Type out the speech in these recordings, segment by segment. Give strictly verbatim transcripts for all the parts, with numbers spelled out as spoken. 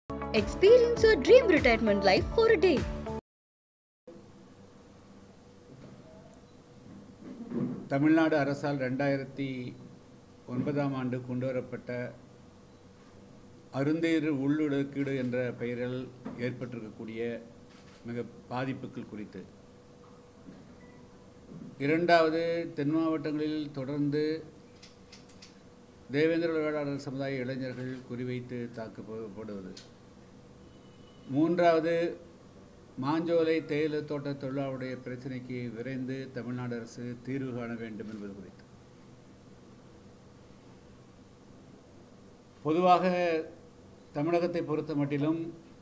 Experience your dream retirement life for a day. Tamil Nadu அரசால் ரெண்டாயிரத்தி ஒன்பதாம் ஆண்டு கொண்டு வரப்பட்ட அருந்தேறு உள்ளொதுக்கீடு என்ற பெயரில் ஏற்பட்டிருக்கக்கூடிய மிக பாதிப்புகள் குறித்து, இரண்டாவது தென் மாவட்டங்களில் தொடர்ந்து தேவேந்திர வேளாளர் சமுதாய இளைஞர்கள் குறிவைத்து தாக்கப்படுவது, மூன்றாவது மாஞ்சோலை தேயிலை தோட்ட தொழிலாளருடைய பிரச்சனைக்கு விரைந்து தமிழ்நாடு அரசு தீர்வு காண வேண்டும் என்பது குறித்து. பொதுவாக தமிழகத்தை பொறுத்த மட்டிலும்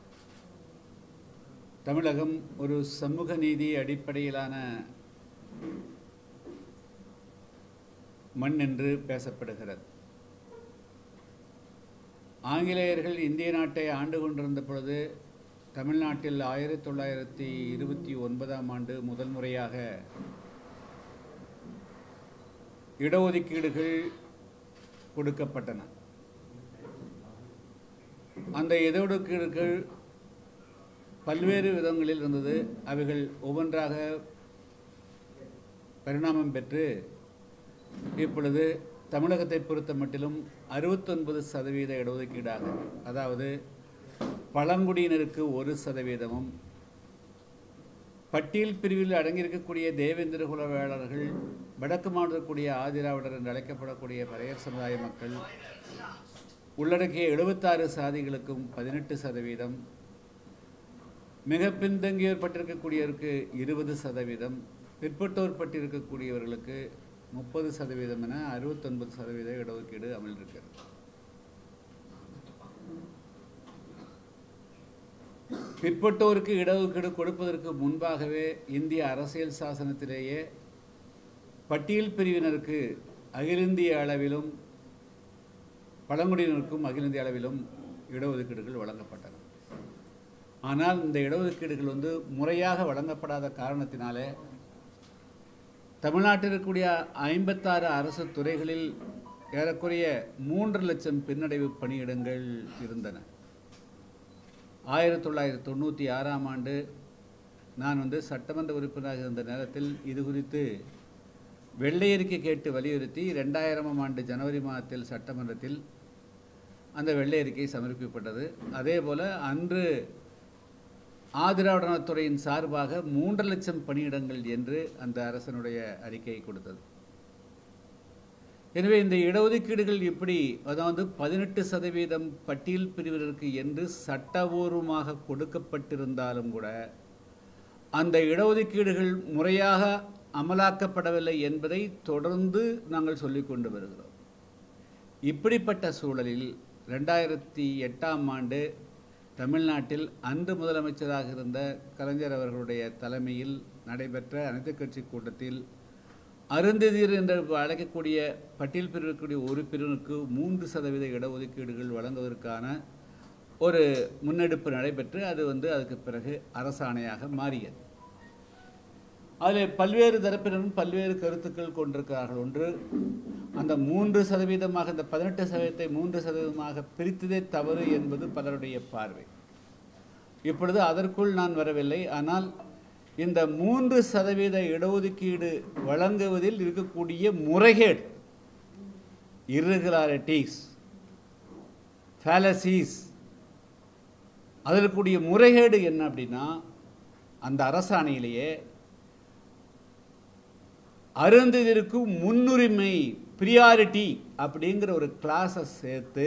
தமிழகம் ஒரு சமூக நீதி அடிப்படையிலான மண் என்று பேசப்படுகிறது. ஆங்கிலேயர்கள் இந்திய நாட்டை ஆண்டு கொண்டிருந்த பொழுது தமிழ்நாட்டில் ஆயிரத்தி தொள்ளாயிரத்தி இருபத்தி ஒன்பதாம் ஆண்டு முதல் முறையாக இடஒதுக்கீடுகள் கொடுக்கப்பட்டன. அந்த இடஒதுக்கீடுகள் பல்வேறு விதங்களில் இருந்தது. அவைகள் ஒவ்வொன்றாக பரிணாமம் பெற்று இப்பொழுது தமிழகத்தை பொறுத்த மட்டிலும் அறுபத்தொன்பது சதவீத இடஒதுக்கீடாக, அதாவது பழங்குடியினருக்கு ஒரு சதவீதமும், பட்டியல் பிரிவில் அடங்கியிருக்கக்கூடிய தேவேந்திர குல வேளாளர்கள், வடக்கு மாநிலக்கூடிய ஆதிராவிடர் என்று அழைக்கப்படக்கூடிய பறையர் சமுதாய மக்கள் உள்ளடக்கிய எழுபத்தாறு சாதிகளுக்கும் பதினெட்டு சதவீதம், மிக பின்தங்கியோர் பட்டிருக்கக்கூடியவருக்கு இருபது சதவீதம், பிற்பட்டோர் பட்டிருக்கக்கூடியவர்களுக்கு முப்பது சதவீதம் என அறுபத்தொன்பது சதவீத இடஒதுக்கீடு அமல் இருக்கிறது. பிற்பட்டோருக்கு இடஒதுக்கீடு கொடுப்பதற்கு முன்பாகவே இந்திய அரசியல் சாசனத்திலேயே பட்டியல் பிரிவினருக்கு அகில இந்திய அளவிலும் பழங்குடியினருக்கும் அகில இந்திய அளவிலும் இடஒதுக்கீடுகள் வழங்கப்பட்டன. ஆனால் இந்த இடஒதுக்கீடுகள் வந்து முறையாக வழங்கப்படாத காரணத்தினாலே தமிழ்நாட்டில் இருக்கக்கூடிய ஐம்பத்தாறு அரசு துறைகளில் ஏறக்குறைய மூன்று லட்சம் பின்னடைவு பணியிடங்கள் இருந்தன. ஆயிரத்தி தொள்ளாயிரத்தி தொண்ணூற்றி ஆறாம் ஆண்டு நான் வந்து சட்டமன்ற உறுப்பினராக இருந்த நேரத்தில் இது குறித்து வெள்ளை அறிக்கை கேட்டு வலியுறுத்தி ரெண்டாயிரமாம் ஆண்டு ஜனவரி மாதத்தில் சட்டமன்றத்தில் அந்த வெள்ளை அறிக்கை சமர்ப்பிக்கப்பட்டது. அதே போல் அன்று ஆதிராவிடத்துறையின் சார்பாக மூன்று லட்சம் பணியிடங்கள் என்று அந்த அரசனுடைய அறிக்கையை கொடுத்தது. எனவே இந்த இடஒதுக்கீடுகள் இப்படி, அதாவது பதினெட்டு சதவீதம் பட்டியல் பிரிவினருக்கு என்று சட்டபூர்வமாக கொடுக்கப்பட்டிருந்தாலும் கூட அந்த இடஒதுக்கீடுகள் முறையாக அமலாக்கப்படவில்லை என்பதை தொடர்ந்து நாங்கள் சொல்லிக் கொண்டு வருகிறோம். இப்படிப்பட்ட சூழலில் ரெண்டாயிரத்தி எட்டாம் ஆண்டு தமிழ்நாட்டில் அன்று முதலமைச்சராக இருந்த கலைஞர் அவர்களுடைய தலைமையில் நடைபெற்ற அனைத்துக் கட்சி கூட்டத்தில் அருந்ததியர் என்று அழைக்கக்கூடிய பட்டியல் பிரிவிற்குரிய ஒரு பிரிவினருக்கு மூன்று சதவீத இடஒதுக்கீடுகள் வழங்குவதற்கான ஒரு முன்னெடுப்பு நடைபெற்று அது வந்து அதுக்கு பிறகு அரசாணையாக மாறியது. அதில் பல்வேறு தரப்பினரும் பல்வேறு கருத்துக்கள் கொண்டிருக்கிறார்கள். ஒன்று, அந்த மூன்று சதவீதமாக இந்த பதினெட்டு சதவீதத்தை மூன்று சதவீதமாக பிரித்ததே தவறு என்பது பலருடைய பார்வை. இப்பொழுது அதற்குள் நான் வரவில்லை. ஆனால் இந்த மூன்று சதவீத இடஒதுக்கீடு வழங்குவதில் இருக்கக்கூடிய முறைகேடு, இர்ரெகுலாரிட்டிஸ், ஃபேலசிஸ், அதில் கூடிய முறைகேடு என்ன அப்படின்னா, அந்த அரசாணையிலேயே அருந்ததியருக்கு முன்னுரிமை, பிரியாரிட்டி அப்படிங்கிற ஒரு கிளாஸை சேர்த்து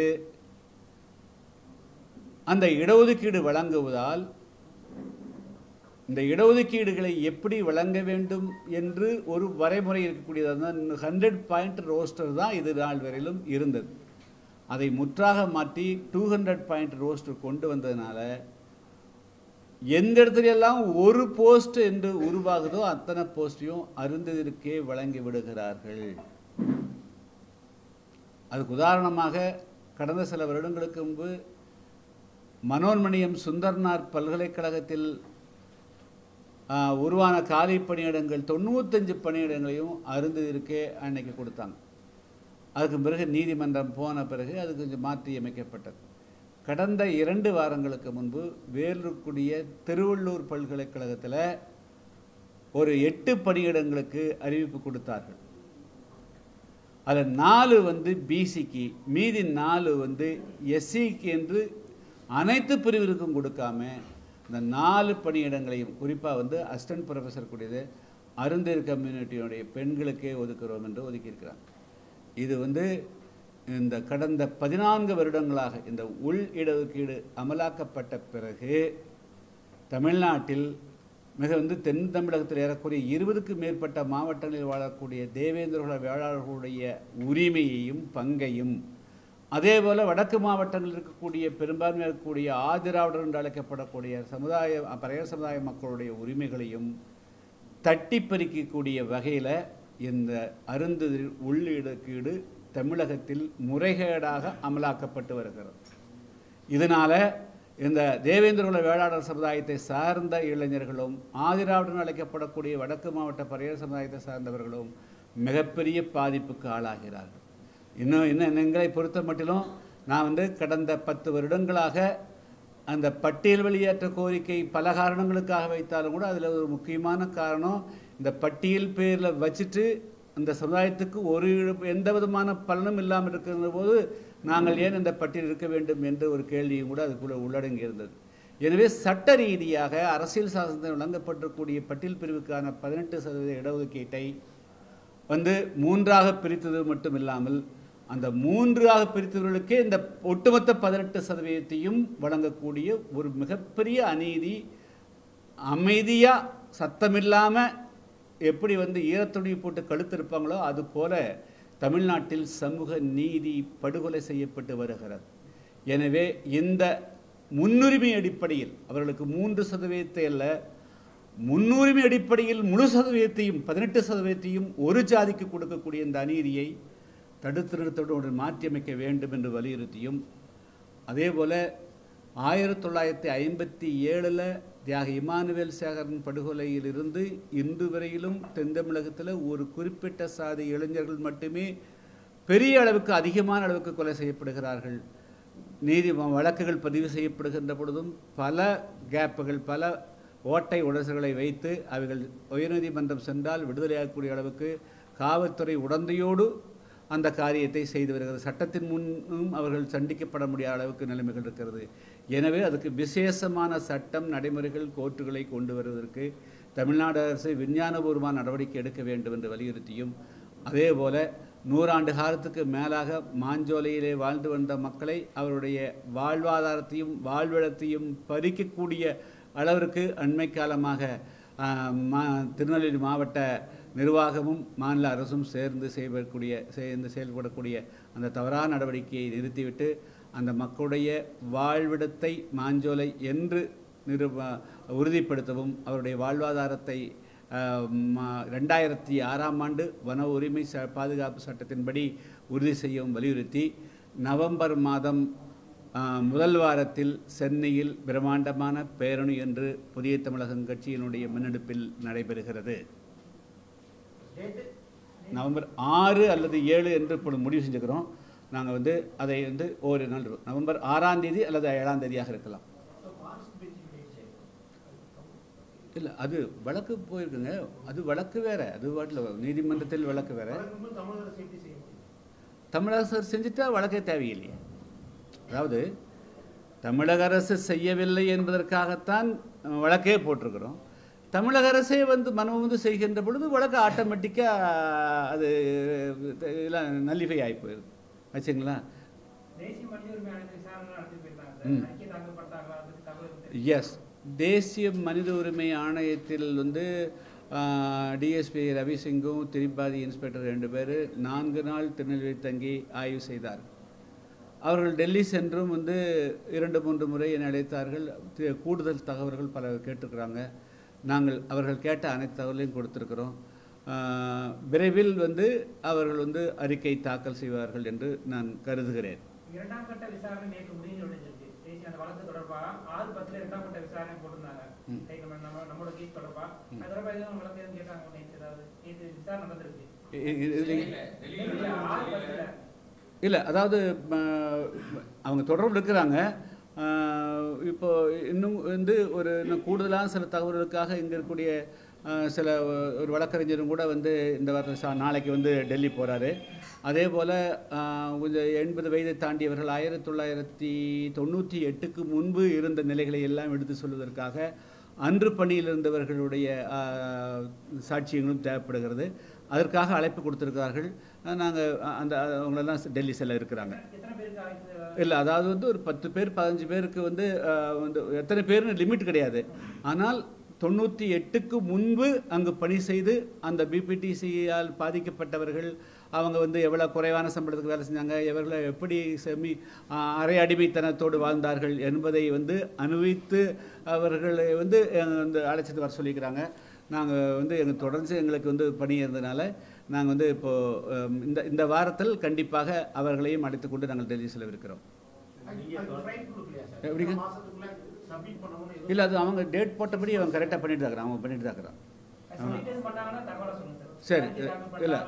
அந்த இடஒதுக்கீடு வழங்குவதால் இந்த இடஒதுக்கீடுகளை எப்படி வழங்க வேண்டும் என்று ஒரு வரைமுறை இருக்கக்கூடியது. ஹண்ட்ரட் பாயிண்ட் ரோஸ்டர் தான் இது நாள் வரையிலும் இருந்தது. அதை முற்றாக மாற்றி டூ ஹண்ட்ரட் பாயிண்ட் ரோஸ்டர் கொண்டு வந்ததுனால எந்த இடத்துல எல்லாம் ஒரு போஸ்ட் என்று உருவாகுதோ அத்தனை போஸ்டையும் அருந்ததியருக்கே வழங்கி விடுகிறார்கள். அதுக்கு உதாரணமாக கடந்த சில வருடங்களுக்கு முன்பு மனோன்மணியம் சுந்தர்நாத் பல்கலைக்கழகத்தில் உருவான காலி பணியிடங்கள் தொண்ணூத்தஞ்சு பணியிடங்களையும் அருந்ததியருக்கே அன்னைக்கு கொடுத்தாங்க. அதுக்கு பிறகு நீதிமன்றம் போன பிறகு அது கொஞ்சம் மாற்றி அமைக்கப்பட்டது. கடந்த இரண்டு வாரங்களுக்கு முன்பு வேலூர்க்குடிய திருவள்ளூர் பல்கலைக்கழகத்தில் ஒரு எட்டு பணியிடங்களுக்கு அறிவிப்பு கொடுத்தார்கள். அதில் நாலு வந்து பிசிக்கு, மீதி நாலு வந்து எஸ்சிக்கு என்று அனைத்து பிரிவிற்கும் கொடுக்காம இந்த நாலு பணியிடங்களையும் குறிப்பாக வந்து அசிஸ்டன்ட் ப்ரொஃபஸர் கூடியது அருந்தேர் கம்யூனிட்டியுடைய பெண்களுக்கே ஒதுக்குறோம் என்று ஒதுக்கியிருக்கிறாங்க. இது வந்து இந்த கடந்த பதினான்கு வருடங்களாக இந்த உள் இடஒதுக்கீடு அமலாக்கப்பட்ட பிறகு தமிழ்நாட்டில் மிக வந்து தென் தமிழகத்தில் ஏறக்கூடிய இருபதுக்கும் மேற்பட்ட மாவட்டங்களில் வாழக்கூடிய தேவேந்திரகுல வேளாளர்களுடைய உரிமையையும் பங்கையும், அதே போல் வடக்கு மாவட்டங்களில் இருக்கக்கூடிய பெரும்பான்மையாக இருக்கக்கூடிய ஆதிராவிடர் என்று அழைக்கப்படக்கூடிய சமுதாய பறையர் சமுதாய மக்களுடைய உரிமைகளையும் தட்டி பறிக்கக்கூடிய வகையில் இந்த அருந்ததில் உள்ளிடக்கீடு தமிழகத்தில் முறைகேடாக அமலாக்கப்பட்டு வருகிறது. இதனால் இந்த தேவேந்திரகுல வேளாளர் சமுதாயத்தை சார்ந்த இளைஞர்களும் ஆதிராவிடன் அழைக்கப்படக்கூடிய வடக்கு மாவட்ட பறையர் சமுதாயத்தை சார்ந்தவர்களும் மிகப்பெரிய பாதிப்புக்கு ஆளாகிறார்கள். இன்னும் இன்னும் எங்களை பொறுத்த மட்டிலும் நான் வந்து கடந்த பத்து வருடங்களாக அந்த பட்டியல் வெளியேற்ற கோரிக்கை பல காரணங்களுக்காக வைத்தாலும் கூட அதில் ஒரு முக்கியமான காரணம், இந்த பட்டியல் பேரில் வச்சுட்டு அந்த சமுதாயத்துக்கு ஒரு எந்த விதமான பலனும் இல்லாமல் இருக்கிற போது நாங்கள் ஏன் இந்த பட்டியல் இருக்க வேண்டும் என்ற ஒரு கேள்வியும் கூட அதுக்குள்ளே உள்ளடங்கி இருந்தது. எனவே சட்ட ரீதியாக அரசியல் சாசனத்தில் வழங்கப்பட்டிருக்கூடிய பட்டியல் பிரிவுக்கான பதினெட்டு சதவீத இடஒதுக்கீட்டை வந்து மூன்றாக பிரித்தது மட்டும் இல்லாமல் அந்த மூன்றாக பிரித்தவர்களுக்கே இந்த ஒட்டுமொத்த பதினெட்டு சதவீதத்தையும் வழங்கக்கூடிய ஒரு மிகப்பெரிய அநீதி. அமைதியாக சத்தமில்லாமல் எப்படி வந்து ஈரத்துணி போட்டு கழுத்திருப்பாங்களோ அது போல தமிழ்நாட்டில் சமூக நீதி படுகொலை செய்யப்பட்டு வருகிறது. எனவே இந்த முன்னுரிமை அடிப்படையில் அவர்களுக்கு மூன்று சதவீதத்தை அல்ல, முன்னுரிமை அடிப்படையில் முழு சதவீதத்தையும் பதினெட்டு சதவீதத்தையும் ஒரு ஜாதிக்கு கொடுக்கக்கூடிய இந்த அநீதியை தடுத்து நிறுத்தோடு மாற்றியமைக்க வேண்டும் என்று வலியுறுத்தியும், அதே போல் ஆயிரத்தி தொள்ளாயிரத்தி ஐம்பத்தி ஏழில் தியாக இமானுவேல் சேகரன் படுகொலையிலிருந்து இன்று வரையிலும் தென் தமிழகத்தில் ஒரு குறிப்பிட்ட சாதி இளைஞர்கள் மட்டுமே பெரிய அளவுக்கு அதிகமான அளவுக்கு கொலை செய்யப்படுகிறார்கள். நீதி வழக்குகள் பதிவு செய்யப்படுகின்ற பொழுதும் பல கேப்புகள், பல ஓட்டை உடசல்களை வைத்து அவைகள் உயர்நீதிமன்றம் சென்றால் விடுதலையாகக்கூடிய அளவுக்கு காவல்துறை உடந்தையோடு அந்த காரியத்தை செய்து வருகிறது. சட்டத்தின் முன்னும் அவர்கள் சண்டிக்கப்பட முடியாத அளவுக்கு நிலைமைகள் இருக்கிறது. எனவே அதுக்கு விசேஷமான சட்டம் நடைமுறைகள் கோர்ட்டுகளை கொண்டு வருவதற்கு தமிழ்நாடு அரசு விஞ்ஞானபூர்வமான நடவடிக்கை எடுக்க வேண்டும் என்று வலியுறுத்தியும், அதே போல் நூறாண்டு காலத்துக்கு மேலாக மாஞ்சோலையிலே வாழ்ந்து வந்த மக்களை அவருடைய வாழ்வாதாரத்தையும் வாழ்விடத்தையும் பறிக்கக்கூடிய அளவிற்கு அண்மை காலமாக திருநெல்வேலி மாவட்ட நிர்வாகமும் மாநில அரசும் சேர்ந்து செய்யக்கூடிய சேர்ந்து செயல்படக்கூடிய அந்த தவறான நடவடிக்கையை நிறுத்திவிட்டு அந்த மக்களுடைய வாழ்விடத்தை மாஞ்சோலை என்று நிரு உறுதிப்படுத்தவும், அவருடைய வாழ்வாதாரத்தை ரெண்டாயிரத்தி ஆறாம் ஆண்டு வன உரிமை ச பாதுகாப்பு சட்டத்தின்படி உறுதி செய்யவும் வலியுறுத்தி நவம்பர் மாதம் முதல் வாரத்தில் சென்னையில் பிரம்மாண்டமான பேரணி என்று புதிய தமிழகம் கட்சியினுடைய முன்னெடுப்பில் நடைபெறுகிறது. நவம்பர் ஆறு அல்லது ஏழு என்று இப்பொழுது முடிவு செஞ்சுக்கிறோம். நாங்கள் வந்து அதை வந்து ஒரு நாள் நவம்பர் ஆறாம் தேதி அல்லது ஏழாம் தேதியாக இருக்கலாம். இல்லை, அது வழக்கு போயிருக்குங்க. அது வழக்கு வேற, அது வாட்டில் நீதிமன்றத்தில் வழக்கு வேற. தமிழக அரசு செஞ்சுட்டா வழக்கே தேவையில்லையே. அதாவது தமிழக அரசு செய்யவில்லை என்பதற்காகத்தான் வழக்கே போட்டிருக்கிறோம். தமிழக அரசே வந்து மனு வந்து செய்கின்ற பொழுது வழக்கு ஆட்டோமேட்டிக்காக அது எல்லாம் நல்லிஃபை ஆகி போயிடுது வச்சுங்களா. எஸ், தேசிய மனித உரிமை ஆணையத்தில் வந்து டிஎஸ்பி ரவிசிங்கும் திரிபாதி இன்ஸ்பெக்டர் ரெண்டு பேர் நான்கு நாள் திருநெல்வேலி தங்கி ஆய்வு செய்தார். அவர்கள் டெல்லி சென்றும் வந்து இரண்டு மூன்று முறை என்னை அழைத்தார்கள். கூடுதல் தகவல்கள் பல கேட்டிருக்கிறாங்க. நாங்கள் அவர்கள் கேட்ட அனைத்து தகவலையும் கொடுத்திருக்கிறோம். விரைவில் வந்து அவர்கள் வந்து அறிக்கை தாக்கல் செய்வார்கள் என்று நான் கருதுகிறேன். இரண்டாம் கட்ட விசாரணை நேற்று முடிஞ்சிருச்சு. தேசிய அந்த வழக்கு தொடர்பாக ஆறு பத்துல இரண்டாம் கட்ட விசாரணை போட்டிருந்தாங்க. நம்மளோட கேஸ் தொடர்பாக அது தொடர்பாக எதுவும் வழக்கு எதுவும் கேட்டாங்க? நேற்று ஏதாவது நேற்று விசாரணை நடந்திருக்கு. இல்லை, அதாவது அவங்க தொடர்பு இருக்கிறாங்க. இப்போ இன்னும் வந்து ஒரு இன்னும் கூடுதலான சில தகவல்களுக்காக இங்கே இருக்கக்கூடிய சில ஒரு வழக்கறிஞரும் கூட வந்து இந்த வாரத்தில் நாளைக்கு வந்து டெல்லி போகிறாரு. அதே போல் கொஞ்சம் எண்பது வயதை தாண்டியவர்கள் ஆயிரத்தி தொள்ளாயிரத்தி தொண்ணூற்றி எட்டுக்கு முன்பு இருந்த நிலைகளை எல்லாம் எடுத்து சொல்வதற்காக அன்று பணியில் இருந்தவர்களுடைய சாட்சியங்களும் தேவைப்படுகிறது. அதற்காக அழைப்பு கொடுத்துருக்கிறார்கள். நாங்கள் அந்த அவங்களெல்லாம் டெல்லி செல்ல இருக்கிறாங்க. இல்லை, அதாவது வந்து ஒரு பத்து பேர் பதினஞ்சு பேருக்கு வந்து வந்து எத்தனை பேர்னு லிமிட் கிடையாது. ஆனால் தொண்ணூற்றி எட்டுக்கு முன்பு அங்கு பணி செய்து அந்த பிபிடிசியால் பாதிக்கப்பட்டவர்கள் அவங்க வந்து எவ்வளோ குறைவான சம்பளத்துக்கு வேலை செஞ்சாங்க, எவர்களை எப்படி செமி அரை அடிமைத்தனத்தோடு வாழ்ந்தார்கள் என்பதை வந்து அனுபவித்து அவர்களை வந்து வந்து அழைச்சிட்டு வர சொல்லிக்கிறாங்க. நாங்கள் வந்து எங்கள் தொடர்ந்து எங்களுக்கு வந்து பணி இருந்ததுனால நாங்கள் வந்து இப்போது இந்த இந்த வாரத்தில் கண்டிப்பாக அவர்களையும் அழைத்து கொண்டு நாங்கள் டெல்லி செல்லவிருக்கிறோம். எப்படிங்க? இல்லை, அது அவங்க டேட் போட்டபடி அவங்க கரெக்டாக பண்ணிட்டு தான் இருக்கிறான். அவங்க பண்ணிட்டு தான் இருக்கிறான். சரி, இல்லை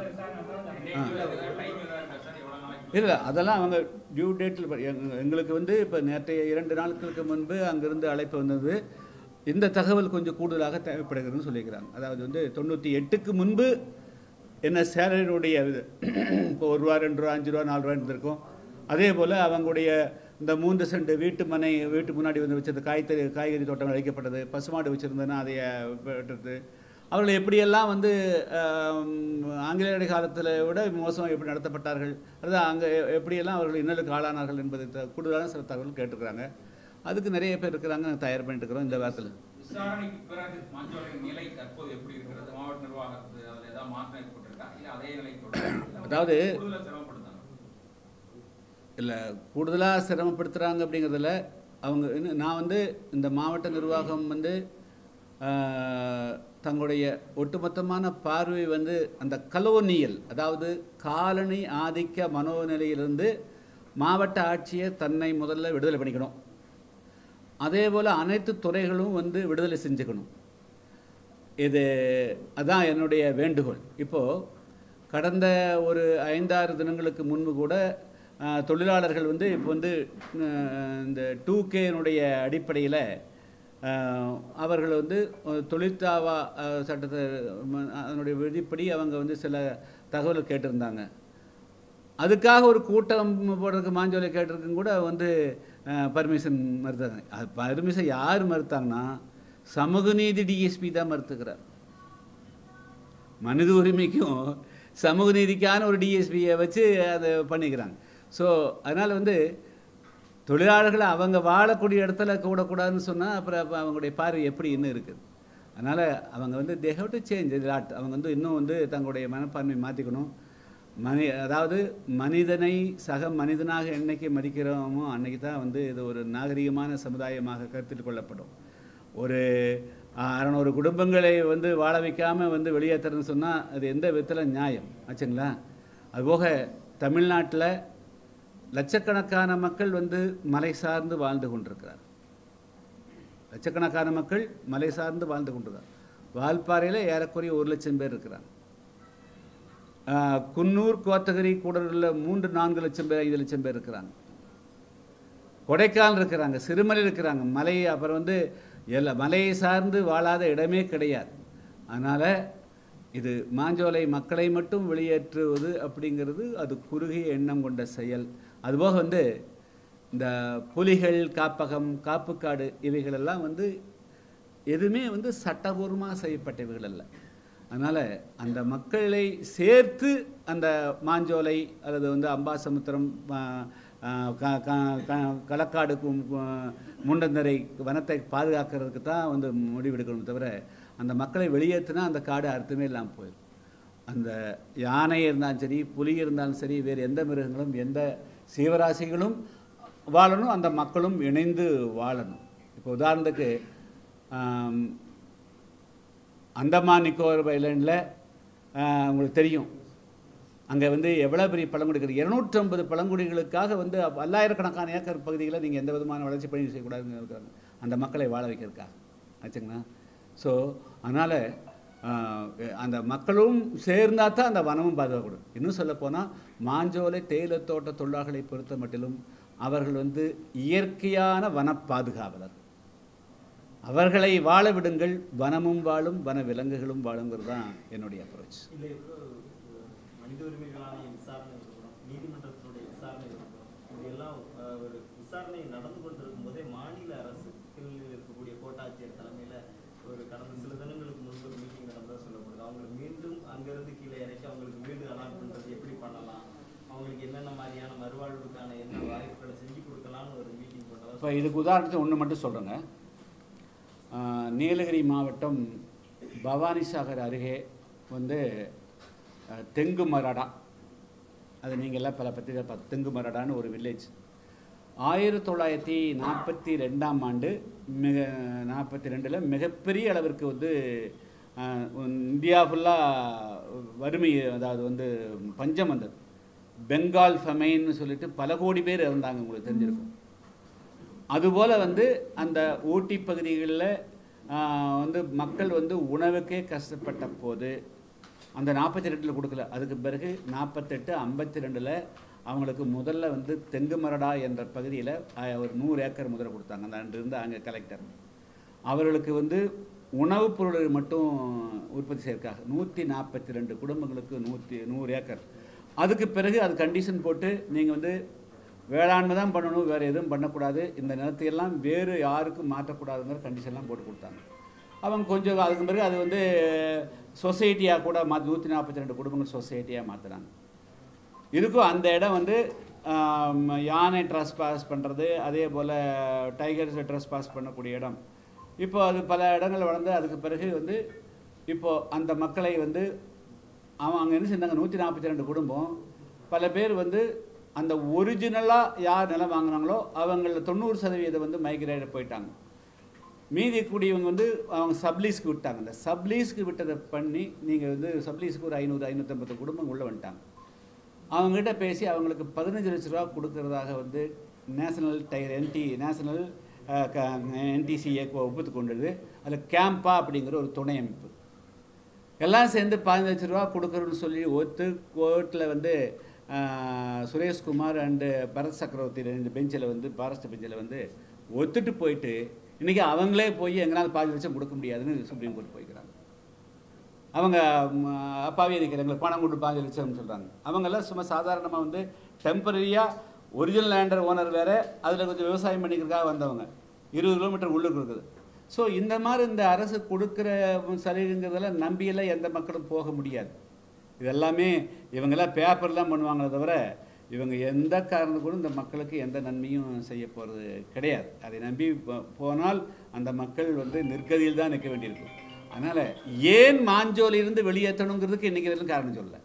இல்லை அதெல்லாம் அவங்க டியூ டேட்டில் எங்களுக்கு வந்து இப்போ நேற்றைய இரண்டு நாட்களுக்கு முன்பு அங்கிருந்து அழைப்பு வந்தது. இந்த தகவல் கொஞ்சம் கூடுதலாக தேவைப்படுகிறதுன்னு சொல்லியிருக்கிறாங்க. அதாவது வந்து தொண்ணூற்றி எட்டுக்கு முன்பு என்ன சேலரியுடைய இது இப்போ ஒரு ரூபா ரெண்டு ரூபா அஞ்சு ரூபா நாலு ரூபா இருந்திருக்கும். அதே போல் அவங்களுடைய இந்த மூன்று சென்ட் வீட்டு மனை வீட்டு முன்னாடி வந்து வச்சது காய்கறி காய்கறி தோட்டம் அழைக்கப்பட்டது, பசுமாடு வச்சுருந்தேன்னா அதை வெட்டுறது, அவர்கள் எப்படியெல்லாம் வந்து ஆங்கிலேயருடைய காலத்தில் விட மோசம் எப்படி நடத்தப்பட்டார்கள், அதுதான் அங்கே எப்படியெல்லாம் அவர்கள் இன்னலுக்கு ஆளானார்கள் என்பதை கூடுதலான சில தகவல் கேட்டுருக்குறாங்க. அதுக்கு நிறைய பேர் இருக்கிறாங்க, தயார் பண்ணிட்டு இருக்கிறோம். இந்த வாரத்தில் விசாரணைக்கு பிறகு மாஞ்சோலையின் நிலை தற்போது எப்படி இருக்கிறது? மாவட்ட நிர்வாகத்தில் அதில் ஏதாவது மாற்றம் ஏற்பட்டிருக்கா இல்லை அதே நிலை தொடரும்? அதாவது இல்லை கூடுதலாக சிரமப்படுத்துகிறாங்க அப்படிங்கிறதுல அவங்க இன்னும் நான் வந்து இந்த மாவட்ட நிர்வாகம் வந்து தங்களுடைய ஒட்டுமொத்தமான பார்வை வந்து அந்த கலோனியல், அதாவது காலனி ஆதிக்க மனோநிலையிலிருந்து மாவட்ட ஆட்சியர் தன்னை முதல்ல விடுதலை பண்ணிக்கணும். அதே போல் அனைத்து துறைகளும் வந்து விடுதலை செஞ்சுக்கணும். இது அதான் என்னுடைய வேண்டுகோள். இப்போது கடந்த ஒரு ஐந்தாறு தினங்களுக்கு முன்பு கூட தொழிலாளர்கள் வந்து இப்போ வந்து இந்த டூ கேனுடைய அடிப்படையில் அவர்கள் வந்து தொழிற்சாவா சட்டத்தை அதனுடைய விதிப்படி அவங்க வந்து சில தகவல் கேட்டிருந்தாங்க. அதுக்காக ஒரு கூட்டம் போடுறதுக்கு மாஞ்சோலை கேட்டிருக்கும் கூட வந்து பர்மிஷன் மறுத்தாங்க. அது பர்மிஷன் யார் மறுத்தாங்கன்னா சமூக நீதி டிஎஸ்பி தான் மறுத்துக்கிறார். மனித உரிமைக்கும் சமூக நீதிக்கான ஒரு டிஎஸ்பியை வச்சு அதை பண்ணிக்கிறாங்க. ஸோ அதனால் வந்து தொழிலாளர்களை அவங்க வாழக்கூடிய இடத்துல கூடக்கூடாதுன்னு சொன்னால் அப்புறம் அவங்களுடைய பார்வை எப்படி இன்னும் இருக்குது. அதனால் அவங்க வந்து they have to change lot. அவங்க வந்து இன்னும் வந்து தங்களுடைய மனப்பான்மை மாற்றிக்கணும். மனி அதாவது மனிதனை சக மனிதனாக என்னைக்கு மதிக்கிறோமோ அன்றைக்கி தான் வந்து இது ஒரு நாகரிகமான சமுதாயமாக கருத்தில் கொள்ளப்படும். ஒரு அறநூறு குடும்பங்களை வந்து வாழ வைக்காமல் வந்து வெளியேற்றுறதுன்னு சொன்னால் அது எந்த விதத்தில் நியாயம் ஆச்சுங்களா? அதுபோக தமிழ்நாட்டில் லட்சக்கணக்கான மக்கள் வந்து மலை சார்ந்து வாழ்ந்து கொண்டிருக்கிறார். லட்சக்கணக்கான மக்கள் மலை சார்ந்து வாழ்ந்து கொண்டிருக்கிறார். வால்பாறையில் ஏறக்குறைய ஒரு லட்சம் பேர் இருக்கிறாங்க. குன்னூர், கோத்தகிரி, கூடலூரில் மூன்று நான்கு லட்சம் பேர் ஐந்து லட்சம் பேர் இருக்கிறாங்க. கொடைக்கானல் இருக்கிறாங்க, சிறுமலை இருக்கிறாங்க. மலை அப்புறம் வந்து எல்லா மலையை சார்ந்து வாழாத இடமே கிடையாது. அதனால் இது மாஞ்சோலை மக்களை மட்டும் வெளியேற்றுவது அப்படிங்கிறது அது குறுகிய எண்ணம் கொண்ட செயல். அதுபோக வந்து இந்த புலிகள் காப்பகம், காப்புக்காடு இவைகளெல்லாம் வந்து எதுவுமே வந்து சட்டபூர்வமாக செய்யப்பட்டவைகள் அல்ல. அதனால் அந்த மக்களை சேர்த்து அந்த மாஞ்சோலை அல்லது வந்து அம்பாசமுத்திரம், களக்காடு, முண்டந்தரை வனத்தை பாதுகாக்கிறதுக்கு தான் வந்து முடிவெடுக்கணும். தவிர அந்த மக்களை வெளியேற்றினா அந்த காடு அர்த்தமே இல்லாமல் போயிடும். அந்த யானை இருந்தாலும் சரி, புலி இருந்தாலும் சரி, வேறு எந்த மிருகங்களும் எந்த சீவராசிகளும் வாழணும், அந்த மக்களும் இணைந்து வாழணும். இப்போ உதாரணத்துக்கு அந்தமான் நிக்கோபார் ஐலண்டில் உங்களுக்கு தெரியும், அங்கே வந்து எவ்வளோ பெரிய பழங்குடி இருக்குது. இருநூற்றி ஐம்பது பழங்குடிகளுக்காக வந்து பல்லாயிரக்கணக்கான ஏக்கர் பகுதிகளை நீங்கள் எந்த விதமான வளர்ச்சி பணி செய்யக்கூடாதுன்னு இருக்காங்க அந்த மக்களை வாழ வைக்கிறதுக்காக ஆச்சுங்களா? ஸோ அதனால் அந்த மக்களும் சேர்ந்தால் தான் அந்த வனமும் பாதுகாக்கப்படும். இன்னும் சொல்லப்போனால் மாஞ்சோலை தேயிலை தோட்ட தொழிலாளர்களை பொறுத்த மட்டிலும் அவர்கள் வந்து இயற்கையான வன பாதுகாவலர். அவர்களை வாழ விடுங்கள், வனமும் வாழும் வன விலங்குகளும் வாழுங்கிறது தான் என்னுடைய அப்ரோச். மனித உரிமைகளான விசாரணை நீதிமன்றத்தினுடைய விசாரணை இதெல்லாம் ஒரு விசாரணை நடந்து கொண்டிருக்கும் போதே மாநில அரசு இருக்கக்கூடிய கோட்டாட்சியர் தலைமையில் ஒரு கடந்த சில தினங்களுக்கு முன்பு ஒரு மீட்டிங் நடந்ததாக சொல்லப்படுது. அவங்களுக்கு மீண்டும் அங்கிருந்து கீழே இறக்கி அவங்களுக்கு வீடு அலாட் பண்ணுறது எப்படி பண்ணலாம், அவங்களுக்கு என்னென்ன மாதிரியான மறுவாழ்வுக்கான என்ன வாய்ப்புகளை செஞ்சு கொடுக்கலாம்னு ஒரு மீட்டிங் போட்டதாக. இப்போ இதுக்கு உதாரணத்துக்கு ஒன்று மட்டும் சொல்கிறேங்க. நீலகிரி மாவட்டம் பவானிசாகர் அருகே வந்து தெங்கு மரடா, அது நீங்கள்லாம் பல பத்திரிகை பார்த்து தெங்கு மரடான்னு ஒரு வில்லேஜ். ஆயிரத்தி தொள்ளாயிரத்தி நாற்பத்தி ரெண்டாம் ஆண்டு மிக நாற்பத்தி ரெண்டில் மிகப்பெரிய அளவிற்கு வந்து இந்தியா ஃபுல்லாக வறுமை, அதாவது வந்து பஞ்சம் வந்தது. பெங்கால் ஃபெமைன்னு சொல்லிட்டு பல கோடி பேர் இருந்தாங்க, உங்களுக்கு தெரிஞ்சிருக்கும். அதுபோல் வந்து அந்த ஊட்டி பகுதிகளில் வந்து மக்கள் வந்து உணவுக்கே கஷ்டப்பட்ட போது அந்த நாற்பத்தி ரெண்டில் கொடுக்கல. அதுக்கு பிறகு நாற்பத்தெட்டு ஐம்பத்தி ரெண்டில் அவங்களுக்கு முதல்ல வந்து தெங்கு மரடா என்ற பகுதியில் ஒரு நூறு ஏக்கர் முதல்ல கொடுத்தாங்க. அந்த அன்று இருந்த அங்கே கலெக்டர் அவர்களுக்கு வந்து உணவுப் பொருள் மட்டும் உற்பத்தி செய்யறதுக்காக நூற்றி நாற்பத்தி ரெண்டு குடும்பங்களுக்கு நூற்றி நூறு ஏக்கர். அதுக்கு பிறகு அது கண்டிஷன் போட்டு நீங்கள் வந்து வேளாண்மை தான் பண்ணணும், வேறு எதுவும் பண்ணக்கூடாது, இந்த நிலத்தையெல்லாம் வேறு யாருக்கும் மாற்றக்கூடாதுங்கிற கண்டிஷன்லாம் போட்டு கொடுத்தாங்க. அவங்க கொஞ்சம் அதுக்கு பிறகு அது வந்து சொசைட்டியாக கூட மாற்றி நூற்றி நாற்பத்தி ரெண்டு குடும்பங்கள் சொசைட்டியாக மாற்றினாங்க. இதுக்கும் அந்த இடம் வந்து யானை ட்ரெஸ் பாஸ் பண்ணுறது, அதே போல் டைகர்ஸ் ட்ரெஸ் பாஸ் பண்ணக்கூடிய இடம். இப்போ அது பல இடங்கள் வளர்ந்து அதுக்கு பிறகு வந்து இப்போது அந்த மக்களை வந்து அவன் அங்கே என்ன செஞ்சாங்க, நூற்றி நாற்பத்தி ரெண்டு குடும்பம் பல பேர் வந்து அந்த ஒரிஜினலாக யார் நிலம் வாங்கினாங்களோ அவங்கள தொண்ணூறு சதவீதம் வந்து மைக்ரேட் போயிட்டாங்க. மீதி கூடியவங்க வந்து அவங்க சப்லீஸ்க்கு விட்டாங்க. அந்த சப்லீஸ்க்கு விட்டதை பண்ணி நீங்கள் வந்து சப்லீஸ்க்கு ஒரு ஐநூறு ஐநூற்றம்பது குடும்பம் உள்ளே வந்துட்டாங்க. அவங்ககிட்ட பேசி அவங்களுக்கு பதினஞ்சு லட்ச ரூபா கொடுக்கறதாக வந்து national tiger NT national NTCA ஒப்புத்து கொண்டது. அதில் கேம்பா அப்படிங்கிற ஒரு துணை அமைப்பு எல்லாம் சேர்ந்து பதினஞ்சு லட்ச ரூபா கொடுக்குறோன்னு சொல்லி ஒத்து கோர்ட்டில் வந்து சுரேஷ்குமார் அண்டு பரத் சக்கரவர்த்தி ரெண்டு பெஞ்சில் வந்து ஃபாரஸ்ட் பெஞ்சில் வந்து ஒத்துட்டு போயிட்டு இன்றைக்கி அவங்களே போய் எங்களால் பாதி லட்சம் கொடுக்க முடியாதுன்னு சுப்ரீம் கோர்ட் போய்க்கிறாங்க. அவங்க அப்பாவி இருக்கிறவங்களை பணம் கொண்டு பாஞ்சு லட்சம்னு சொல்கிறாங்க. அவங்கெல்லாம் சும்மா சாதாரணமாக வந்து டெம்பரரியாக ஒரிஜினல் லேண்டர் ஓனர் வேறு, அதில் கொஞ்சம் விவசாயம் பண்ணிக்கிறதுக்காக வந்தவங்க இருபது கிலோமீட்டர் உள்ளுக்கு இருக்குது. ஸோ இந்த மாதிரி இந்த அரசு கொடுக்குற சலுகைங்கிறதெல்லாம் நம்பியெல்லாம் எந்த மக்களும் போக முடியாது. இதெல்லாமே இவங்கெல்லாம் பேப்பர்லாம் பண்ணுவாங்களே தவிர இவங்க எந்த காரணம் கூட இந்த மக்களுக்கு எந்த நன்மையும் செய்ய போகிறது கிடையாது. அதை நம்பி போனால் அந்த மக்கள் வந்து நிற்கதியில் தான் நிற்க வேண்டியிருக்கும். அதனால் ஏன் மாஞ்சோலிலிருந்து வெளியேற்றணுங்கிறதுக்கு இன்றைக்கி வரைக்கும் காரணம் சொல்லலை.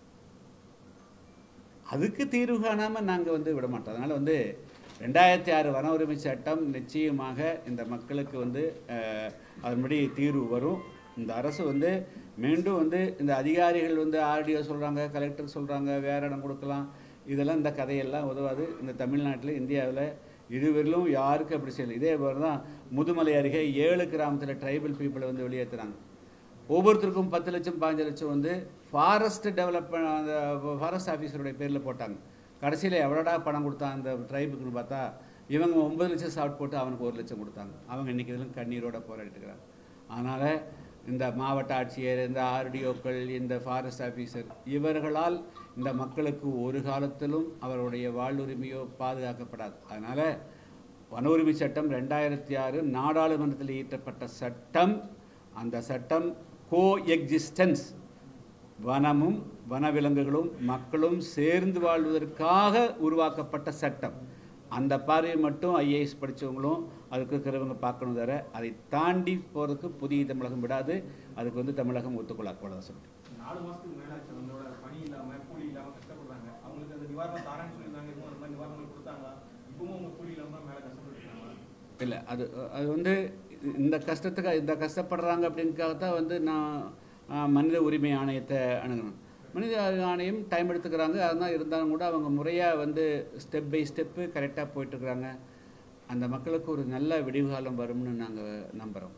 அதுக்கு தீர்வு காணாமல் நாங்கள் வந்து விட மாட்டோம். அதனால் வந்து ரெண்டாயிரத்தி ஆறு வன உரிமை சட்டம் நிச்சயமாக இந்த மக்களுக்கு வந்து அதன்படி தீர்வு வரும். இந்த அரசு வந்து மீண்டும் வந்து இந்த அதிகாரிகள் வந்து ஆர்டிஓ சொல்கிறாங்க, கலெக்டர் சொல்கிறாங்க, வேறு இடம் கொடுக்கலாம், இதெல்லாம் இந்த கதையெல்லாம் உதவாது. இந்த தமிழ்நாட்டில் இந்தியாவில் இதுவரையிலும் யாருக்கும் அப்படி செய்யலை. இதே போல தான் முதுமலை அருகே ஏழு கிராமத்தில் ட்ரைபல் பீப்புளை வந்து வெளியேற்றுறாங்க. ஒவ்வொருத்தருக்கும் பத்து லட்சம் பாஞ்சு லட்சம் வந்து ஃபாரஸ்ட் டெவலப் அந்த ஃபாரஸ்ட் ஆஃபீஸருடைய பேரில் போட்டாங்க. கடைசியில் எவ்வளோடா பணம் கொடுத்தாங்க அந்த ட்ரைபுக்குன்னு பார்த்தா இவங்க ஒம்பது லட்சம் சாப்பிட்டு போட்டு அவனுக்கு ஒரு லட்சம் கொடுத்தாங்க. அவங்க இன்றைக்கி இதெல்லாம் கண்ணீரோட போராடிட்டுருக்கிறாங்க. அதனால் இந்த மாவட்ட ஆட்சியர், இந்த ஆர்டிஓக்கள், இந்த ஃபாரஸ்ட் ஆஃபீஸர் இவர்களால் இந்த மக்களுக்கு ஒரு காலத்திலும் அவருடைய வாழ்வுரிமையோ பாதுகாக்கப்படாது. அதனால் வன உரிமை சட்டம் ரெண்டாயிரத்தி ஆறு நாடாளுமன்றத்தில் இயற்றப்பட்ட சட்டம். அந்த சட்டம் கோ எக்ஸிஸ்டன்ஸ், வனமும் வனவிலங்குகளும் மக்களும் சேர்ந்து வாழ்வதற்காக உருவாக்கப்பட்ட சட்டம். அந்த பார்வையை மட்டும் ஐஏஎஸ் படித்தவங்களும் அதுக்கு இருக்கிறவங்க பார்க்கணும். தவிர அதை தாண்டி போகிறதுக்கு புதிய தமிழகம் விடாது. அதுக்கு வந்து தமிழகம் ஒத்துக்கொள்ள அவ்வளோதான் சொல்லிட்டு நாலு மாதத்துக்கு மேலே அவங்களோட பணி இல்லாமல் கூலி இல்லாமல் கஷ்டப்படுறாங்க. அவங்களுக்கு அந்த நிவாரணம் தாரேன்னு சொல்லியிருந்தாங்க. இப்போ அந்த மாதிரி நிவாரணங்கள் கொடுத்தாங்களா? இப்பவும் அவங்க கூலி இல்லாமல் மேலே கஷ்டப்பட்டுருக்காங்களா? இல்லை, அது அது வந்து இந்த கஷ்டத்துக்கு இந்த கஷ்டப்படுறாங்க அப்படின்றதுக்காகத்தான் வந்து நான் மனித உரிமை ஆணையத்தை அணுகணும். மனித ஆணையம் டைம் எடுத்துக்கிறாங்க. அதுதான் இருந்தாலும் கூட அவங்க முறையாக வந்து ஸ்டெப் பை ஸ்டெப்பு கரெக்டாக போயிட்டுருக்குறாங்க. அந்த மக்களுக்கு ஒரு நல்ல விடிவு காலம் வரும்னு நாங்கள் நம்புகிறோம்.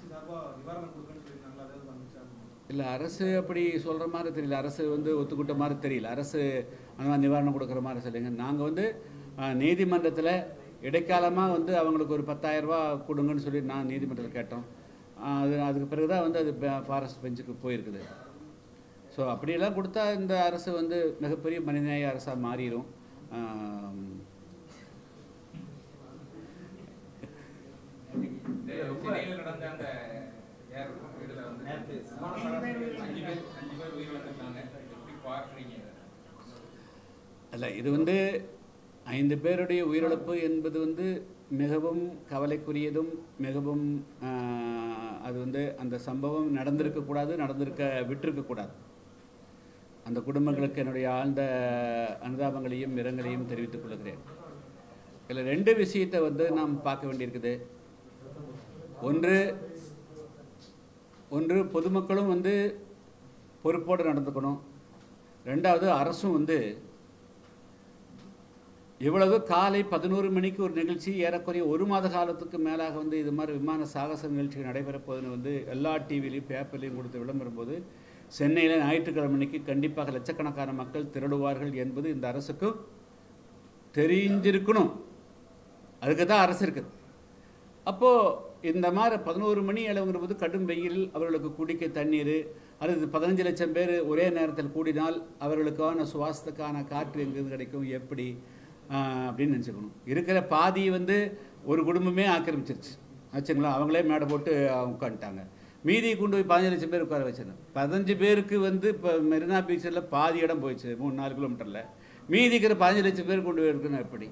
இல்லை, அரசு அப்படி சொல்கிற மாதிரி தெரியல. அரசு வந்து ஒத்துக்கிட்ட மாதிரி தெரியல. அரசு அந்த மாதிரி நிவாரணம் கொடுக்குற மாதிரி சொல்லுங்க. நாங்கள் வந்து நீதிமன்றத்தில் இடைக்காலமாக வந்து அவங்களுக்கு ஒரு பத்தாயிரம் ரூபா கொடுங்கன்னு சொல்லி நான் நீதிமன்றத்தில் கேட்டோம். அது அதுக்கு பிறகு தான் வந்து அது ஃபாரஸ்ட் பெஞ்சுக்கு போயிருக்குது. ஸோ அப்படியெல்லாம் கொடுத்தா இந்த அரசு வந்து மிகப்பெரிய மனிதநேய அரசாக மாறிடும். அல்ல, இது வந்து ஐந்து பேருடைய உயிரிழப்பு என்பது வந்து மிகவும் கவலைக்குரியதும் மிகவும் அது வந்து அந்த சம்பவம் நடந்திருக்கக்கூடாது, நடந்திருக்க விட்டிருக்கக்கூடாது. அந்த குடும்பங்களுக்கு என்னுடைய ஆழ்ந்த அனுதாபங்களையும் இரங்கலையும் தெரிவித்துக் கொள்கிறேன். இதில் ரெண்டு விஷயத்தை வந்து நாம் பார்க்க வேண்டியிருக்குது. ஒன்று ஒன்று பொதுமக்களும் வந்து பொறுப்போடு நடந்துக்கணும். ரெண்டாவது அரசும் வந்து இவ்வளவு காலை பதினோரு மணிக்கு ஒரு நிகழ்ச்சி ஏறக்குறைய ஒரு மாத காலத்துக்கு மேலாக வந்து இது மாதிரி விமான சாகச நிகழ்ச்சிகள் நடைபெறப்போதுன்னு வந்து எல்லா டிவிலையும் பேப்பர்லையும் கொடுத்து விளம்பரம் போது சென்னையில் ஞாயிற்றுக்கிழமை அன்னைக்கு கண்டிப்பாக லட்சக்கணக்கான மக்கள் திரளுவார்கள் என்பது இந்த அரசுக்கு தெரிஞ்சிருக்கணும். அதுக்கு தான் அரசு இருக்குது. அப்போது இந்த மாதிரி பதினோரு மணி அளவுங்கிற போது கடும் வெயில், அவர்களுக்கு குடிக்க தண்ணீர், அது பதினஞ்சு லட்சம் பேர் ஒரே நேரத்தில் கூடினால் அவர்களுக்கான சுவாசத்துக்கான காற்று எங்கேருந்து கிடைக்கும், எப்படி அப்படின்னு நினச்சிக்கணும். இருக்கிற பாதி வந்து ஒரு குடும்பமே ஆக்கிரமிச்சிருச்சு ஆச்சுங்களா. அவங்களே மேடை போட்டு உட்காந்துட்டாங்க. மீதி கொண்டு போய் பதினஞ்சு லட்சம் பேர் உட்கார வச்சிருந்தேன். பதினஞ்சு பேருக்கு வந்து இப்போ மெரினா பீச்சில் பாதி இடம் போயிடுச்சு, மூணு நாலு கிலோமீட்டரில். மீதி இருக்கிற பதினஞ்சு லட்சம் பேர் கொண்டு போய் இருக்கணும் எப்படி?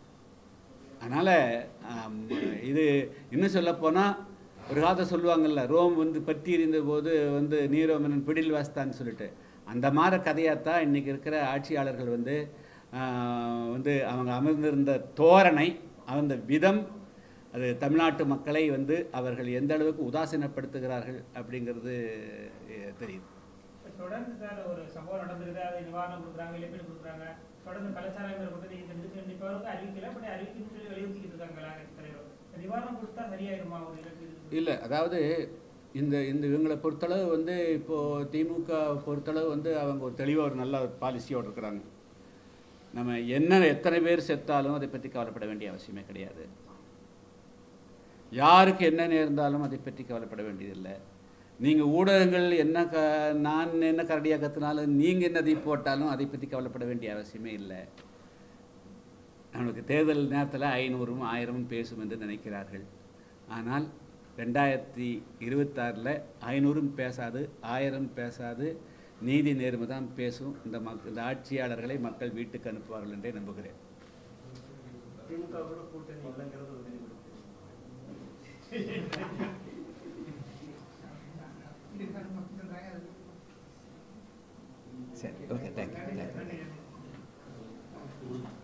அதனால் இது இன்னும் சொல்லப்போனால் ஒரு காலத்தை சொல்லுவாங்கள்ல, ரோம் வந்து பற்றி எறிந்த போது வந்து நீரோமனன் பிடில் வாஸ்தான்னு சொல்லிட்டு, அந்த மாதிரி கதையாகத்தான் இன்றைக்கி இருக்கிற ஆட்சியாளர்கள் வந்து வந்து அவங்க அமர்ந்திருந்த தோரணை, அந்த விதம், அது தமிழ்நாட்டு மக்களை வந்து அவர்கள் எந்த அளவுக்கு உதாசீனப்படுத்துகிறார்கள் அப்படிங்கிறது தெரியுது. தொடர்ந்து சார் ஒரு சம்பவம் நடந்திருக்கு, அதை நிவாரணம் கொடுக்குறாங்க, இழப்பீடு கொடுக்குறாங்க, தொடர்ந்து கலாச்சாரம் கொடுத்து அறிவிக்கல, பட் அறிவிக்கணும்னு சொல்லி வலியுறுத்திக்கிட்டு இருக்காங்க தலைவர். நிவாரணம் கொடுத்தா சரியாயிருமா ஒரு இழப்பீடு? இல்லை, அதாவது இந்த இந்த இவங்களை பொறுத்தளவு வந்து இப்போது திமுக பொறுத்தளவு வந்து அவங்க ஒரு தெளிவாக ஒரு நல்ல பாலிசியோடு இருக்கிறாங்க. நம்ம என்ன எத்தனை பேர் செத்தாலும் அதை பற்றி கவலைப்பட வேண்டிய அவசியமே கிடையாது. யாருக்கு என்ன நேர்ந்தாலும் அதை பற்றி கவலைப்பட வேண்டியதில்லை. நீங்கள் ஊடகங்கள் என்ன க நான் என்ன கரடியாக கற்றுனாலும் நீங்கள் என்ன தீ போட்டாலும் அதை பற்றி கவலைப்பட வேண்டிய அவசியமே இல்லை. நம்மளுக்கு தேர்தல் நேரத்தில் ஐநூறும் ஆயிரமும் பேசும் என்று நினைக்கிறார்கள். ஆனால் ரெண்டாயிரத்தி இருபத்தாறில் ஐநூறும் பேசாது, ஆயிரம் பேசாது, நீதி நேர்மை தான் பேசும். இந்த மக் இந்த ஆட்சியாளர்களை மக்கள் வீட்டுக்கு அனுப்புவார்கள் என்றே நம்புகிறேன். சரி, ஓகே, தேங்க்யூ.